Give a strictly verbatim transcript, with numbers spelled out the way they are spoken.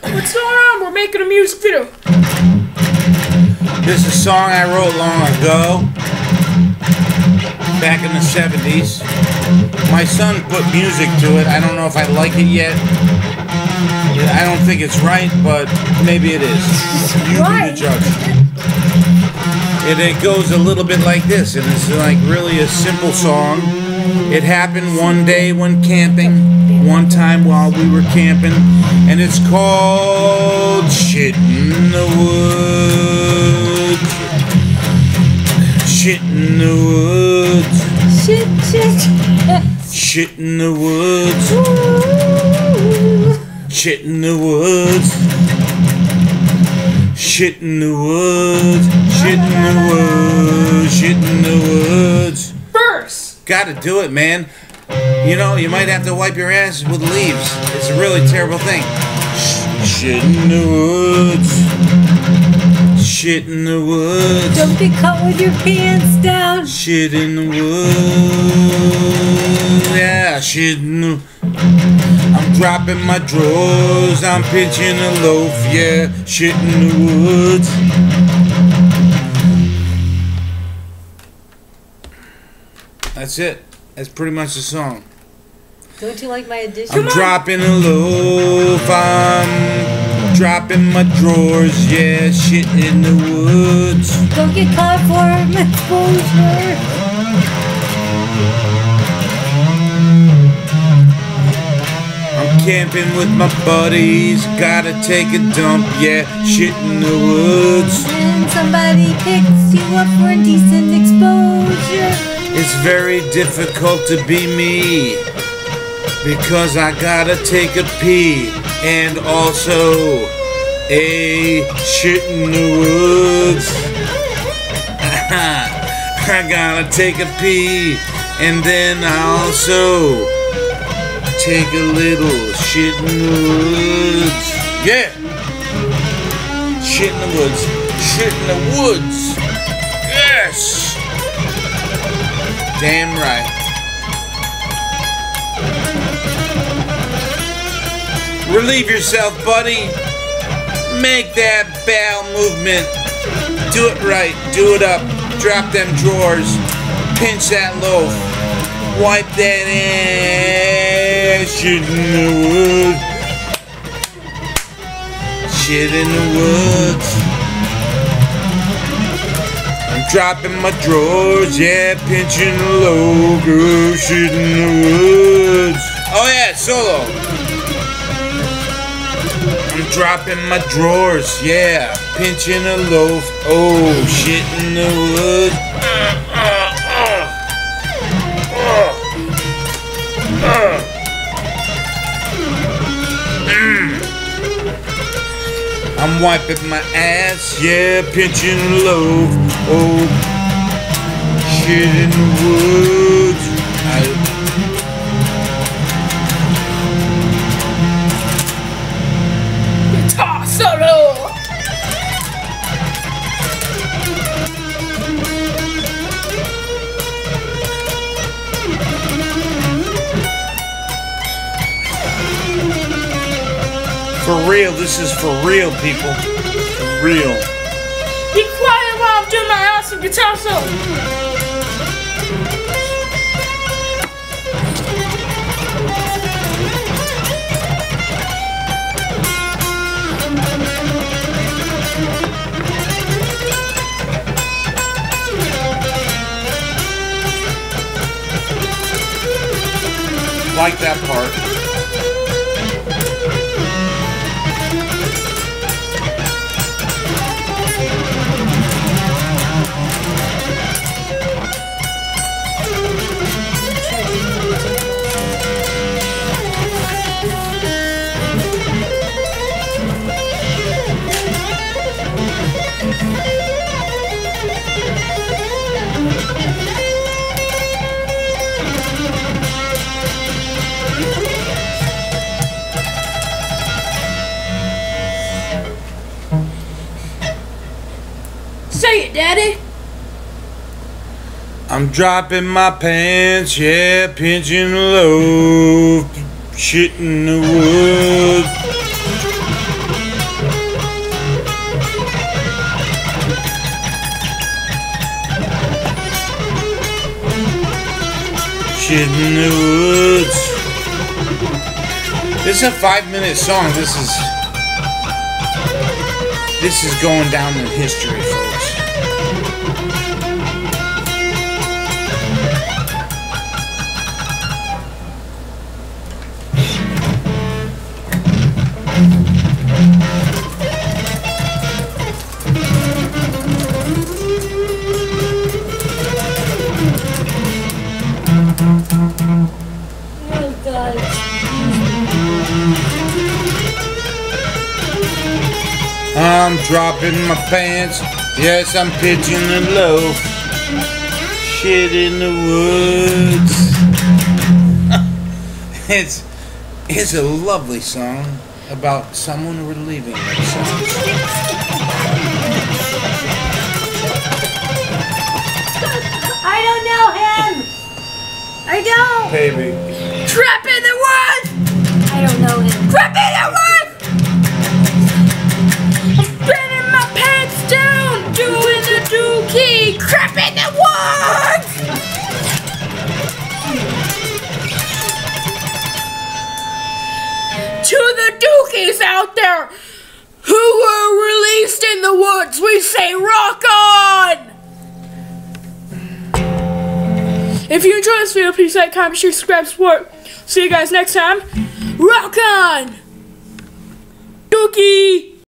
What's going on? We're making a music video. This is a song I wrote long ago, back in the seventies. My son put music to it. I don't know if I like it yet. I don't think it's right, but maybe it is. You be the judge. And it goes a little bit like this, and it's like really a simple song. It happened one day when camping, one time while we were camping, and it's called Shit in the Woods. Shit in the Woods. Shit, shit. Shit in the Woods. Shit in the Woods. Shit in the Woods. Shit in the Woods. Shit in the Woods. First. Gotta do it, man. You know, you might have to wipe your ass with leaves. It's a really terrible thing. Shit in the woods. Shit in the woods. Don't get caught with your pants down. Shit in the woods. Yeah, shit in the... I'm dropping my drawers. I'm pitching a loaf. Yeah, shit in the woods. That's it. That's pretty much the song. Don't you like my addition? I'm dropping a loaf. I'm dropping my drawers. Yeah, shit in the woods. Don't get caught for exposure. I'm camping with my buddies. Gotta take a dump. Yeah, shit in the woods. When somebody picks you up for indecent exposure. It's very difficult to be me, because I gotta take a pee and also a shit in the woods. I gotta take a pee and then I also take a little shit in the woods. Yeah! Shit in the woods. Shit in the woods. Yes! Damn right. Relieve yourself, buddy. Make that bowel movement. Do it right. Do it up. Drop them drawers. Pinch that loaf. Wipe that ass. Shit in the woods. Shit in the woods. Dropping my drawers, yeah, pinching a loaf, girl, shit in the woods. Oh yeah, solo. I'm dropping my drawers, yeah, pinching a loaf, oh, shit in the woods. I'm wiping my ass, yeah, pinching a loaf. Oh, shit in the woods. I... Guitar solo. For real, this is for real, people. For real. Be quiet while I'm doing my awesome guitar solo. Like that part. Say it, Daddy. I'm dropping my pants, yeah, pinching low, shit in the woods. Shit in the woods. This is a five-minute song. This is this is going down in history, folks. Oh God. I'm dropping my pants. Yes, I'm pitching a loaf. Shit in the woods. it's it's a lovely song about someone relieving themselves. I don't know him. I don't. Baby. Crap in the woods! I don't know him. Crap in the woods! I'm spinning my pants down, doing the dookie. Crap in the woods! To the dookies out there who were released in the woods, we say rock on! If you enjoyed this video, please like, comment, share, subscribe, support. See you guys next time. Rock on! Dookie!